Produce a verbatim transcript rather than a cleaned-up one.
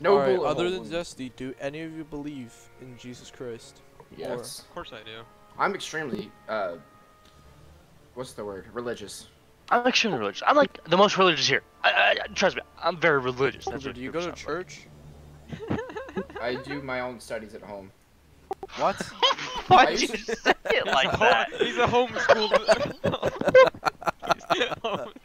No Alright, bullet other hole than Zesty, do any of you believe in Jesus Christ? Yes. Of course I do. I'm extremely, uh, what's the word? Religious. I'm extremely religious. I'm like the most religious here. I, I, trust me, I'm very religious. That's Or what do you people go to sound church? I do my own studies at home. What? Like. Why'd I you used say it like that? He's a homeschooled. He's a home